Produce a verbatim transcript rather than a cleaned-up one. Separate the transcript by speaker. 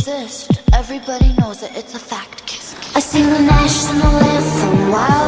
Speaker 1: exist. Everybody knows it, it's a fact. I sing the national anthem while